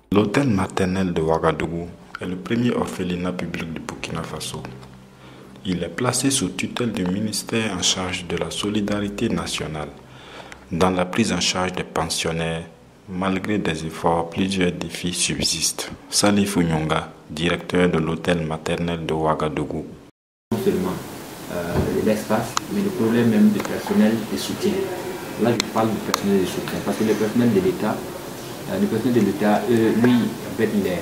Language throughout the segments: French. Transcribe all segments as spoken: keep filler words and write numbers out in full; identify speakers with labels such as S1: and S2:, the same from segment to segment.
S1: L'hôtel maternel de Ouagadougou est le premier orphelinat public du Burkina Faso. Il est placé sous tutelle du ministère en charge de la solidarité nationale. Dans la prise en charge des pensionnaires, malgré des efforts, plusieurs défis subsistent. Salif Nyonga, directeur de l'hôtel maternel de Ouagadougou.
S2: Non seulement euh, l'espace, mais le problème même du personnel de soutien. Là, je parle du personnel de soutien, parce que le personnel de l'État, euh, le personnel de l'État, euh, lui, en fait, il est,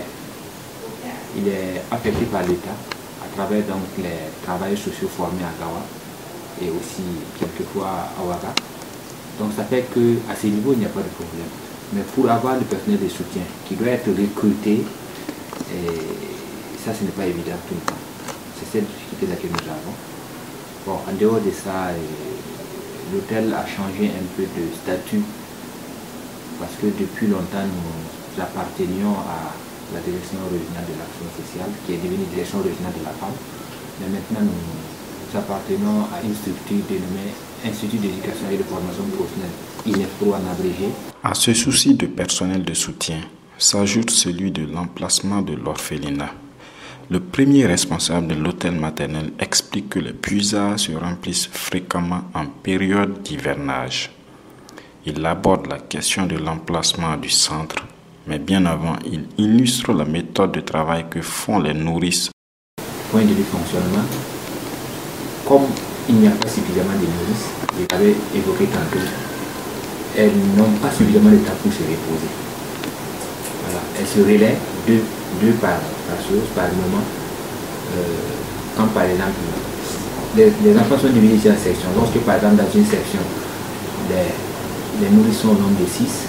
S2: il est affecté par l'État à travers donc les travailleurs sociaux formés à Gawa et aussi quelquefois à Ouaga. Donc ça fait qu'à ce niveau, il n'y a pas de problème. Mais pour avoir le personnel de soutien qui doit être recruté, et ça, ce n'est pas évident tout le temps. C'est cette difficulté-là que nous avons. Bon, en dehors de ça, l'hôtel a changé un peu de statut parce que depuis longtemps, nous appartenions à la direction régionale de l'action sociale qui est devenue direction régionale de la femme. Mais maintenant, nous appartenons à une structure dénommée Institut d'éducation et de formation professionnelle, I N E F P R O en abrégé.
S1: À ce souci de personnel de soutien s'ajoute celui de l'emplacement de l'orphelinat. Le premier responsable de l'hôtel maternel explique que les puisards se remplissent fréquemment en période d'hivernage. Il aborde la question de l'emplacement du centre, mais bien avant, il illustre la méthode de travail que font les nourrices.
S2: Point de vue fonctionnement, comme il n'y a pas suffisamment de nourrices, je l'avais évoqué tantôt, elles n'ont pas suffisamment de temps pour se reposer. Voilà. Elles se relaient deux, deux par, par chose, par moment. Euh, quand par exemple, les, les enfants sont divisés en sections. Lorsque par exemple dans une section, les, les nourrices sont au nombre de six,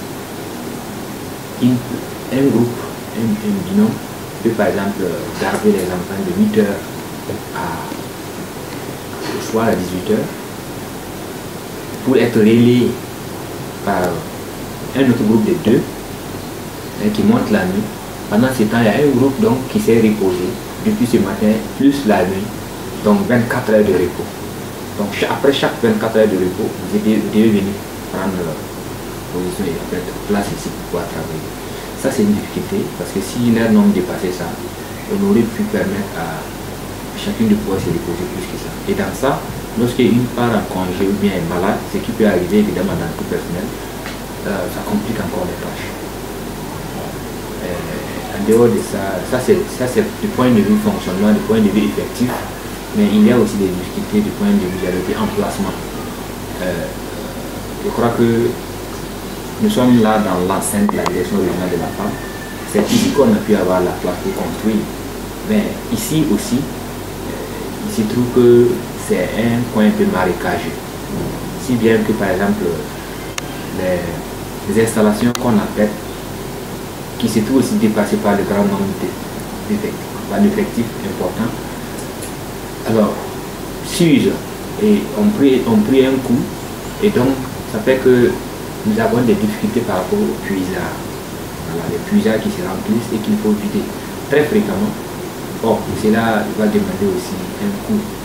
S2: une, un groupe, un, un binôme, peut par exemple garder les enfants de huit heures à le soir à dix-huit heures pour être relayé par un autre groupe de deux hein, qui monte la nuit. Pendant ce temps, il y a un groupe donc qui s'est reposé depuis ce matin plus la nuit, donc vingt-quatre heures de repos. Donc après chaque vingt-quatre heures de repos, vous devez, vous devez venir prendre position et après place ici pour pouvoir travailler. Ça c'est une difficulté parce que si leur nombre dépassait ça, on aurait pu permettre à chacune de pouvoir se reposer plus que ça. Et dans ça, lorsqu'une part en congé ou bien est malade, ce qui peut arriver évidemment dans le personnel, euh, ça complique encore les tâches. Euh, en dehors de ça, ça c'est du point de vue fonctionnement, du point de vue effectif, mais il y a aussi des difficultés du point de vue de emplacement. Euh, je crois que nous sommes là dans l'enceinte de la direction régionale de la femme. C'est ici qu'on a pu avoir la place pour construire. Mais ici aussi, il se trouve que c'est un coin un peu marécageux. Si bien que par exemple, les, les installations qu'on appelle, qui se trouvent aussi dépassées par le grand nombre d'effectifs, par l'effectif important, alors s'usent et on prie, on prie un coup, et donc ça fait que nous avons des difficultés par rapport aux puisards. Voilà, les puisards qui se remplissent et qu'il faut vider très fréquemment. Bon, cela va demander aussi un coût